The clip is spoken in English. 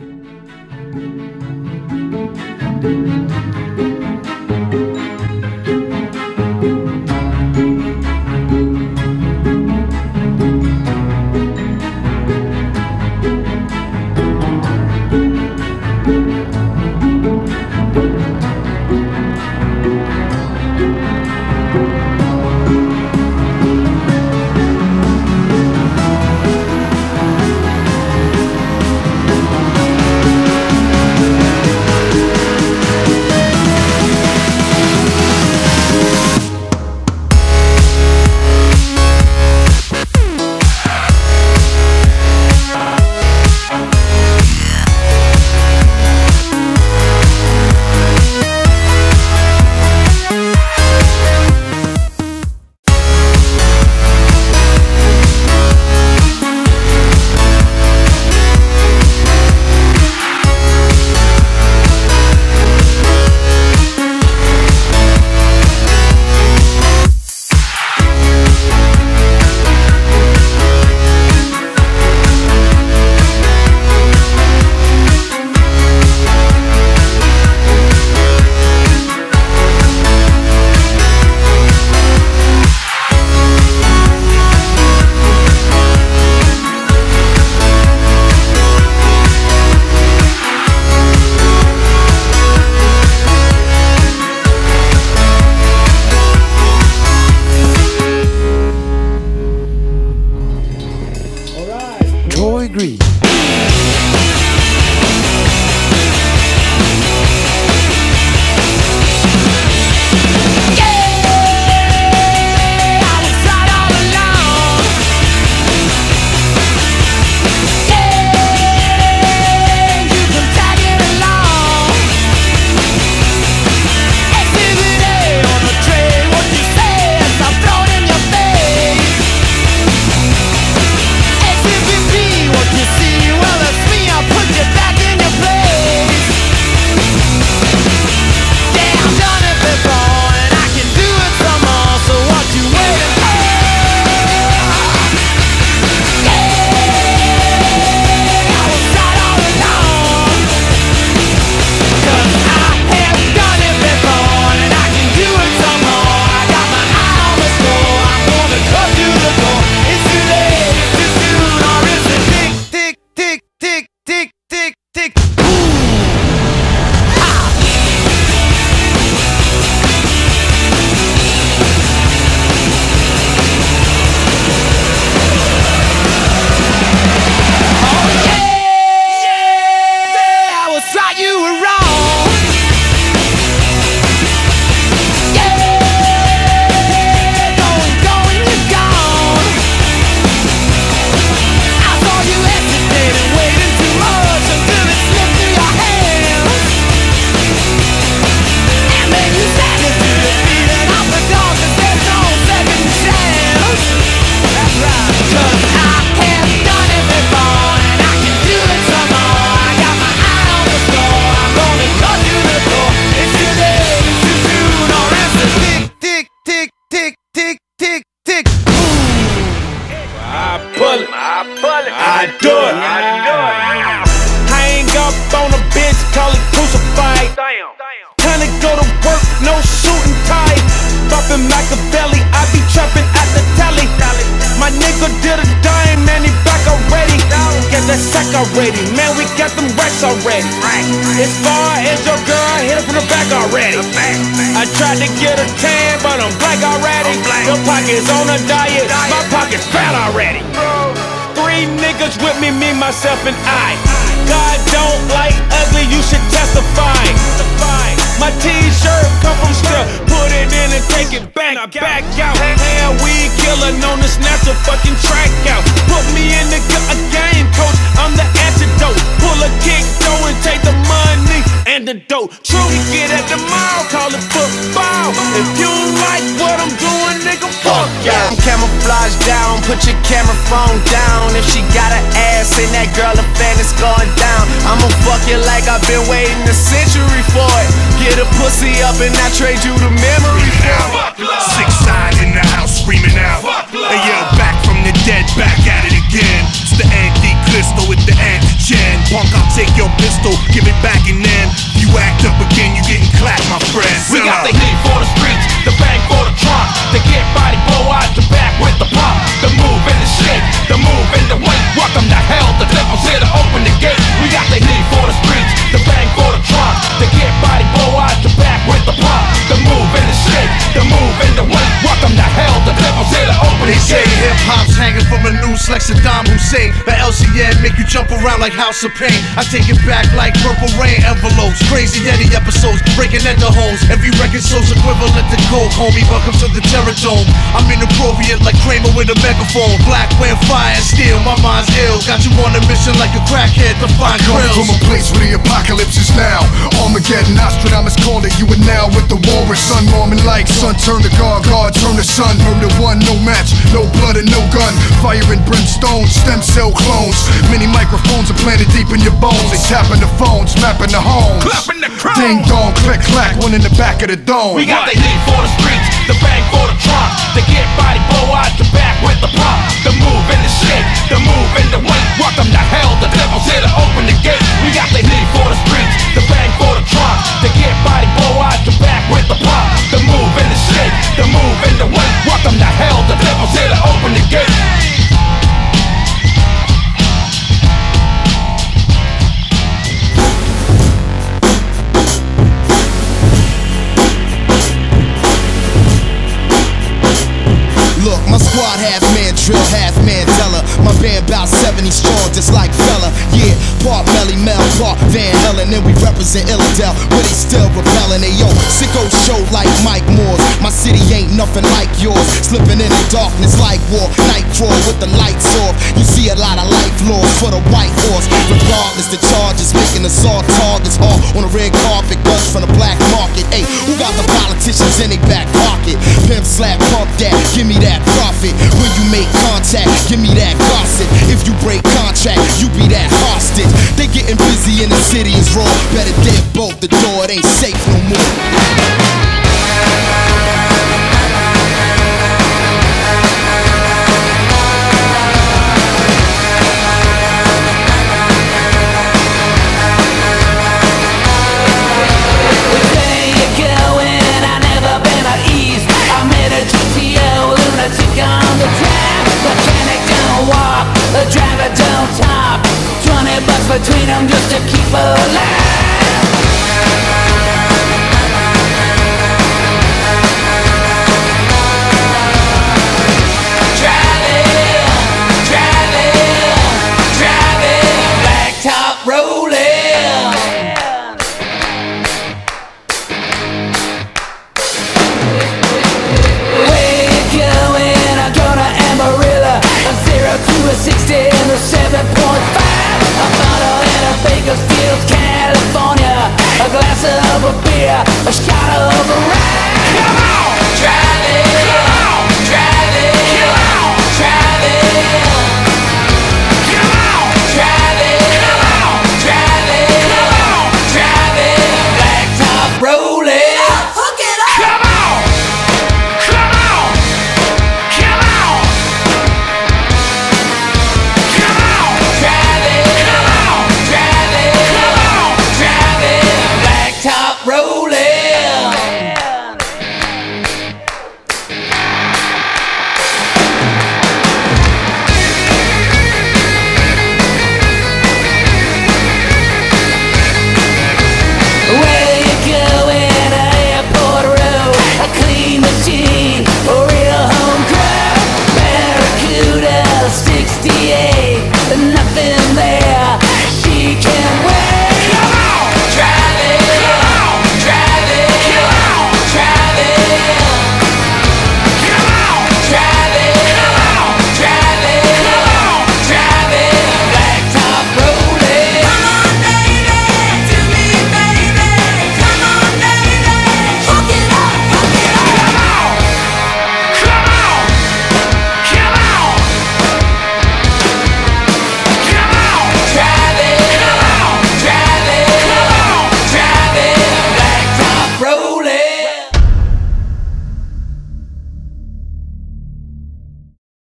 Troy Green. I do it. Hang up on a bitch, call it crucified. Time to go to work, no suit and tie. Bumpin' Machiavelli, I be trapping at the telly. My nigga did a dime, man, he back already. Get that sack already, man, we got them racks already. As far as your girl, hit her from the back already. I tried to get a tan, but I'm black already. Your pocket's on a diet, my pocket's fat already. 3 niggas with me, myself, and I. God don't like ugly, you should testify. My t-shirt come from still, put it in and take it back out. Hell, we killin' on this natural fucking track out. Put me in the game, coach, I'm the antidote. Pull a kick, go and take the money and the dope. True, get at the mall, call it football. If you don't like what I'm doing, nigga, fuck y'all. I'm camouflage down, put your camera phone down. If she got an ass in that girl, a fan is going down. I'ma fuck you like I've been waiting a century for it. Get a pussy up and I trade you the memory for it. 6'9" in the house screaming out. Hey yo, back from the dead, back at it again. It's the Anti-Cristo with the antigen. punk, I'll take your pistol, give it back, and then you act up again, you getting clapped, my friend. We got the heat for the streets, the bang for the trunk, the get body blow out your back with the pump, the move and the shake, the move and the weight. Welcome to hell, the devil's here to open the gate. We got the heat for the streets, the bang for the trunk, the get body blow out your back with the pump, the move and the shake, the move and the weight. Welcome to hell, the devil's here to open the They say gate. hip-hop's hanging from a noose like Saddam Hussein. The LCN make you jump around like House of Pain. I take it back like Purple Rain envelopes. Crazy Eddie episodes, breaking into homes. Every record so's equivalent to coke, homie. Welcome to the Terror Dome. I'm inappropriate like Kramer with a megaphone. Black wind, fire and steel, my mind's ill. Got you on a mission like a crackhead to find Come grills. from a place where the apocalypse is now. Armageddon, Nostradamus called it. You are now with the war with sun, warming like sun. Turn to God, God turn to sun. Murder one, no match, no blood and no gun. Fire and brimstone, stem cell clones. Many microphones are planted deep in your bones. They tapping the phones, mapping the homes. Clapping the crowd. Ding dong, click clack, one in the back of the dome. We got the heat for the streets, the bang for the trunk, the get body blow out your back with the pump, the move and the shake, the move and the weight. Welcome to hell, the devil's here to open the gate. We got the heat for the streets, the bang for the trunk, the get body blow out your back with the pump, the move and the shake, the move and the weight. Welcome to hell, the devil's here to open the gate. Look, my squad half man drill, half Mandela. My band about 70 strong, just like Fella. Yeah, part Melly Mel, part Van Halen. And we represent Illidale, where they still repelling. They yo, sicko show like Mike Moore's. My city ain't nothing like yours. Slipping in the darkness like war. Night crawl with the lights off. You see a lot of life laws for the white horse. Regardless, the charges making us all targets. All on the red carpet, guns from the black market. Hey, who got the politicians in their back pocket? Pimp slap, pump that, give me that profit. When you make contact, give me that gossip. If you break contract, you be that hostage. They getting busy in the city is raw. Better dead bolt the door, it ain't safe no more. On the track, mechanic don't walk, the driver don't talk. 20 bucks between them just to keep alive.